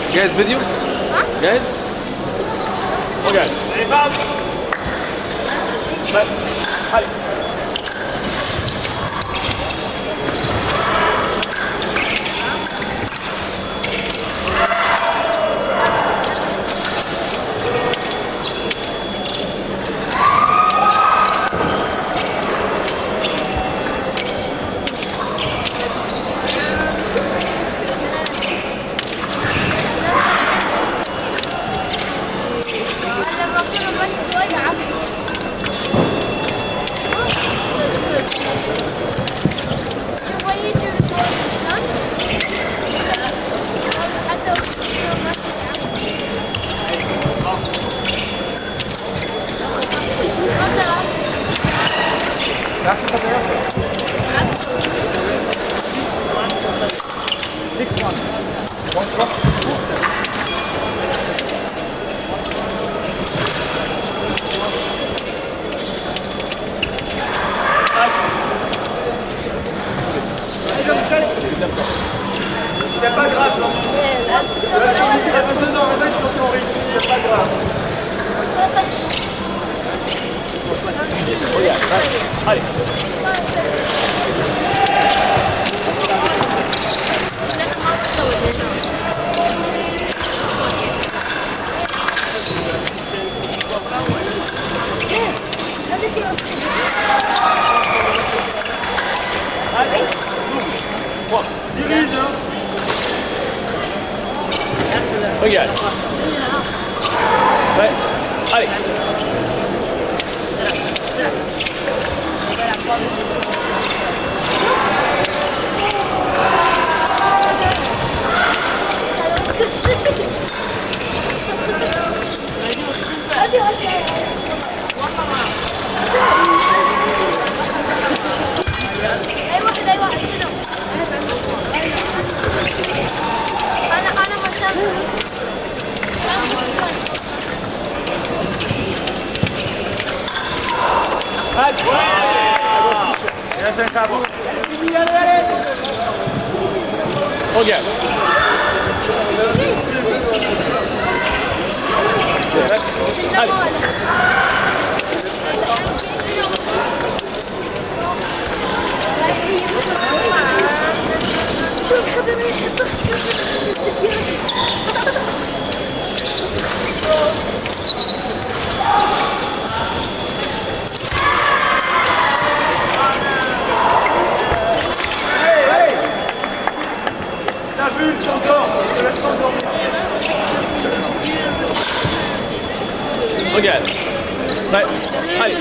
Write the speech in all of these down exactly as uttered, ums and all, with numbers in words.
جاهز فيديو؟ جاهز؟ اوكي. حلو. C'est pas grave, non. Non, non, reste sur ton rythme, c'est pas grave. Regarde, allez. Allez, trois. Dirige, hein. Regarde. Ouais. Allez. اي واحد اي واحد شنو؟ انا انا مسافر. Regarde. Allez. T'as vu, je t'endors, je te laisse t'endormir. Regarde. Ouais. Allez.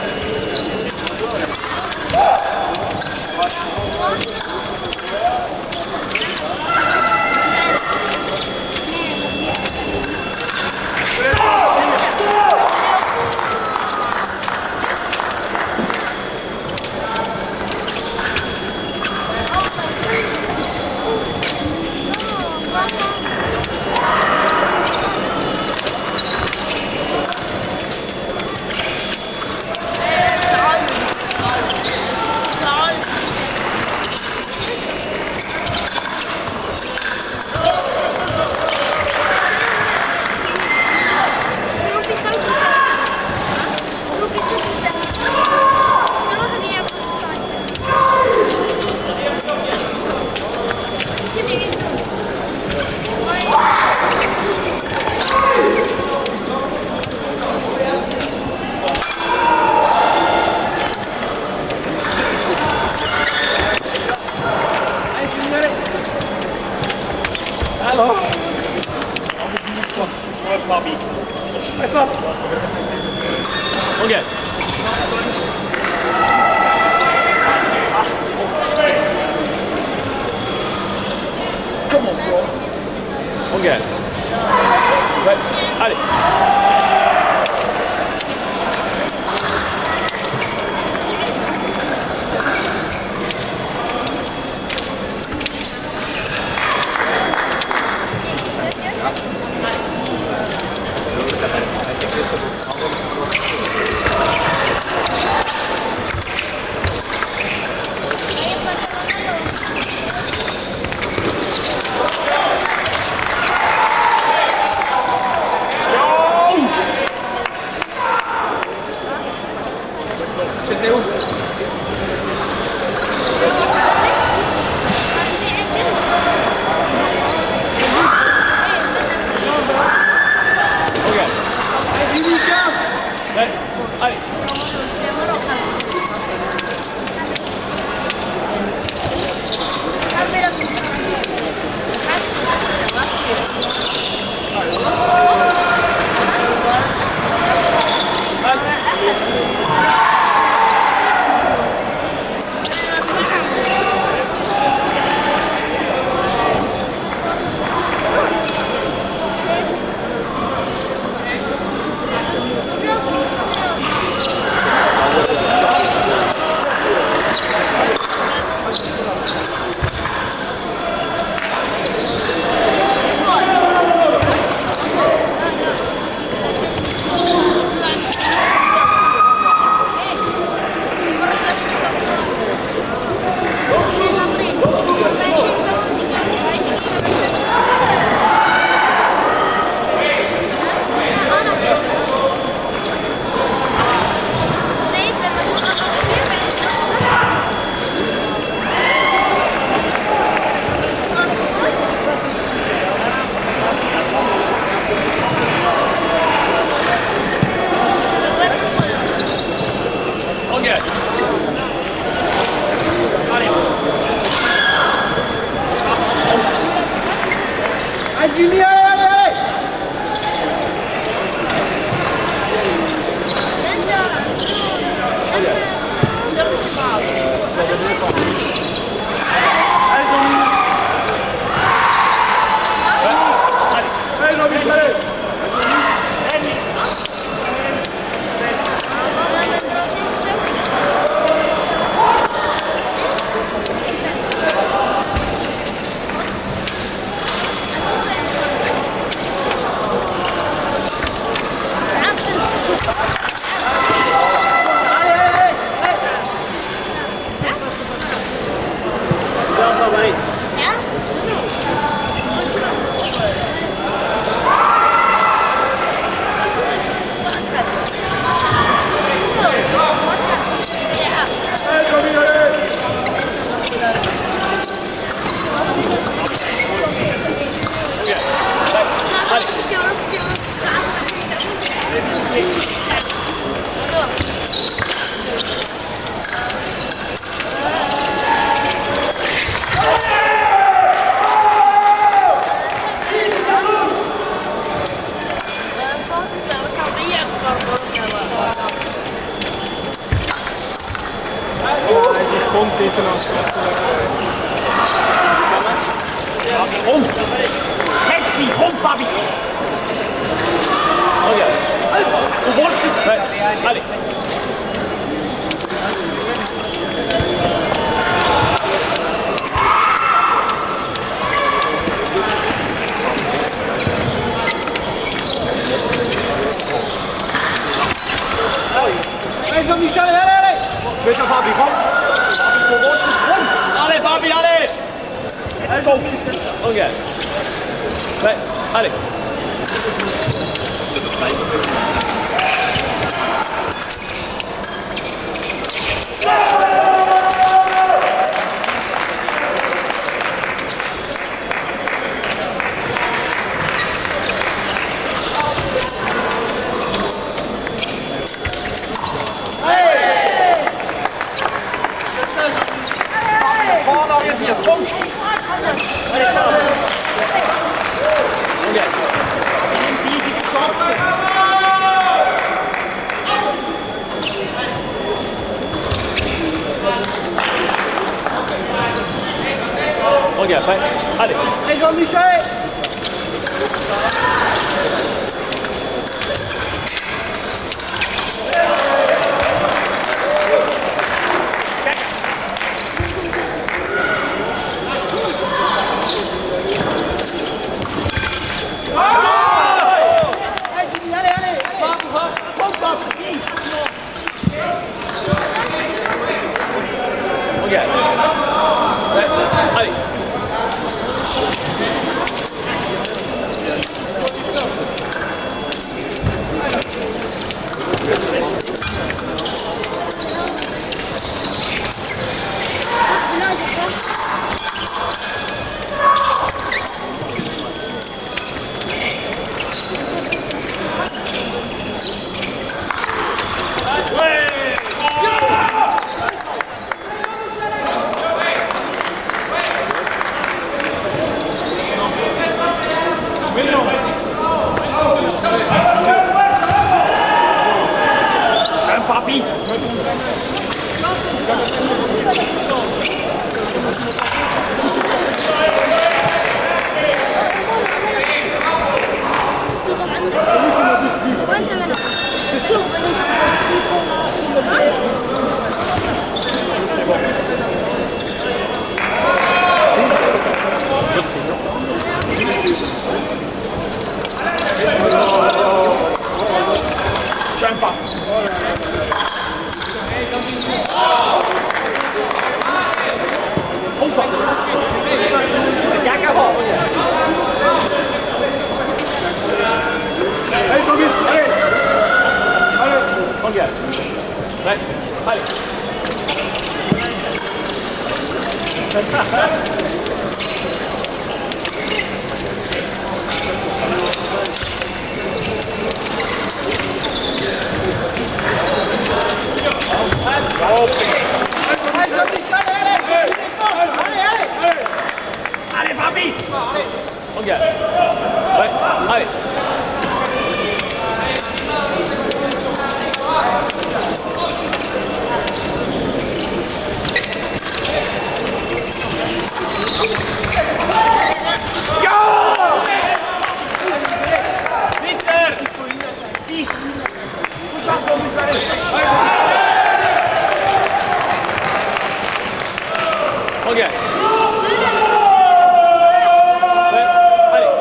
Alors, regarde. Comment quoi? Regarde. Ouais. Allez. Allez, Jimmy, allez, allez, allez. Punkt deze nog. Rond! Hetzi, rond Fabi! Oh ja. Du wolltest es! Nein, allez! Allez, Jean-Michel, allez, allez! Bitte Fabi, komm! Du wolltest es rund! Allez Fabi, allez! Let's go! Okay. Nein, allez! Vorne orientiert, Punkt! Allez, komm! Okay. Nehmen Sie easy getroffen! Okay, allez! Allez, Jean-Michel! Okay. Allez. Papi! Jumper! Allez, Jean-Michel, allez! Allez! Okay. Right. Allez. Allez, Fabi! Okay. allez. Ok. Ouais, allez.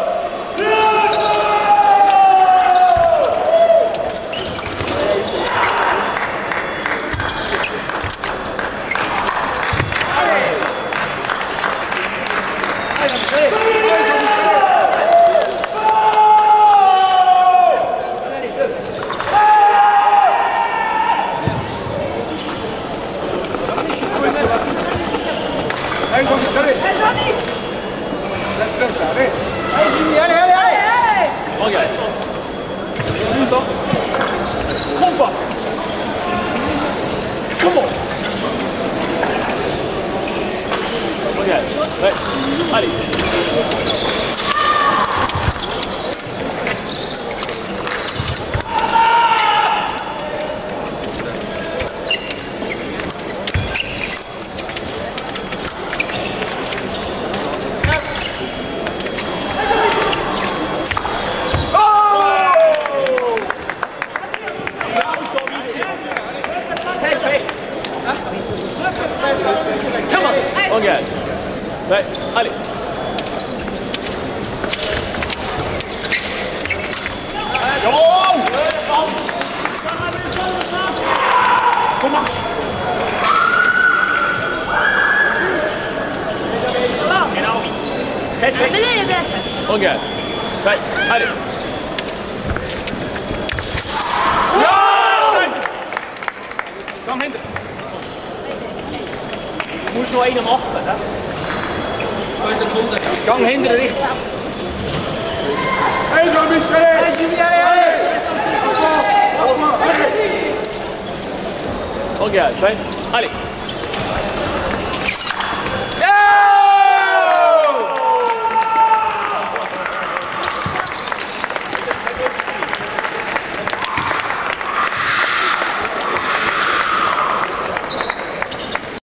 Allez, Johnny. Laisse-le ça, allez. Allez, Jimmy, allez, allez, allez. Regarde. Giusto? Pompa. Come on. Regarde. Ouais. Allez. Regarde. Ouais, allez. Comment? Beleza, Bessa. Regarde. Ouais, allez. Komm hinter. Du musst noch einen machen, ne? Zwei Sekunden. Gang hinter dich. Hey, Johnny, allez. Jimmy, allez, allez. Regarde, ouais. Allez.